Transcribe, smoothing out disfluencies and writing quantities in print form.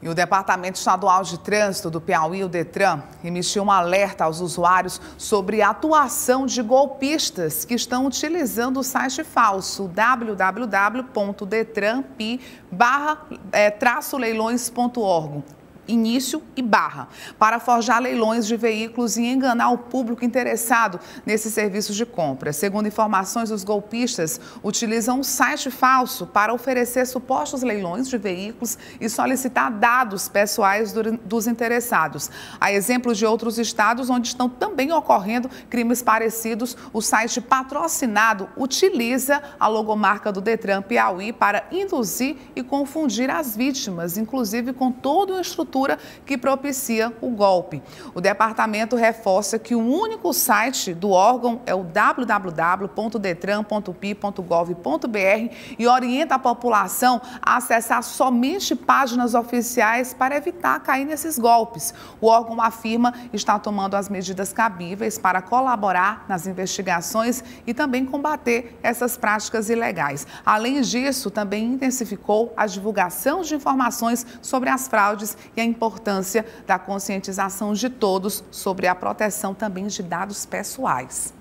E o Departamento Estadual de Trânsito do Piauí, o DETRAN, emitiu um alerta aos usuários sobre a atuação de golpistas que estão utilizando o site falso www.detran.pi/leilões.org. Início e barra, para forjar leilões de veículos e enganar o público interessado nesses serviços de compra. Segundo informações, os golpistas utilizam um site falso para oferecer supostos leilões de veículos e solicitar dados pessoais dos interessados. A exemplo de outros estados onde estão também ocorrendo crimes parecidos, o site patrocinado utiliza a logomarca do DETRAN Piauí para induzir e confundir as vítimas, inclusive com todo o estrutura que propicia o golpe. O departamento reforça que o único site do órgão é o www.detran.pi.gov.br e orienta a população a acessar somente páginas oficiais para evitar cair nesses golpes. O órgão afirma estar tomando as medidas cabíveis para colaborar nas investigações e também combater essas práticas ilegais. Além disso, também intensificou a divulgação de informações sobre as fraudes e a importância da conscientização de todos sobre a proteção também de dados pessoais.